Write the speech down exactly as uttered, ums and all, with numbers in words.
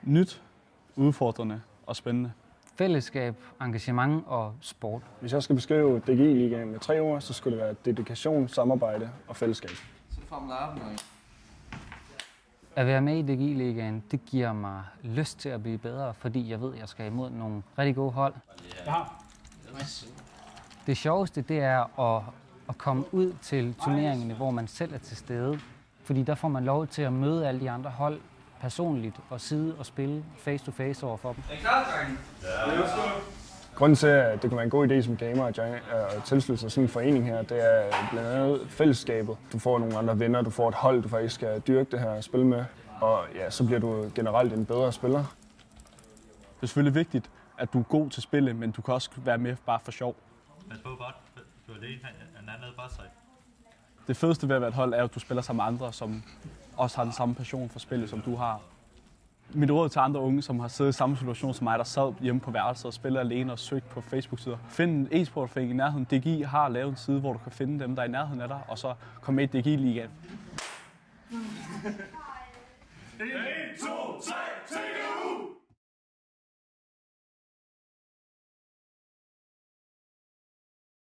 nyt, udfordrende og spændende. Fællesskab, engagement og sport. Hvis jeg skal beskrive D G I-ligaen med tre ord, så skulle det være dedikation, samarbejde og fællesskab. At være med i D G I-ligaen, det giver mig lyst til at blive bedre, fordi jeg ved, at jeg skal imod nogle rigtig gode hold. Det sjoveste, det er at, at komme ud til turneringerne, hvor man selv er til stede. Fordi der får man lov til at møde alle de andre hold personligt og sidde og spille face to face over for dem. Er I klar, drenge? Ja. Grunden til, at det kunne være en god idé som gamer at, join, at tilslutte sig sådan en forening her, det er blandt andet fællesskabet. Du får nogle andre venner, du får et hold, du faktisk skal dyrke det her og spille med. Og ja, så bliver du generelt en bedre spiller. Det er selvfølgelig vigtigt, at du er god til spillet, men du kan også være med bare for sjov. Det fedeste ved at være et hold er, at du spiller sammen med andre, som også har den samme passion for spillet, som du har. Mit råd til andre unge, som har siddet i samme situation som mig, der sad hjemme på værelset og spillede alene og søgte på Facebook-sider. Find en e-sportforening i nærheden. D G I har lavet en side, hvor du kan finde dem, der er i nærheden af dig, og så komme med i D G I-ligaen. en, to, tre, T G U!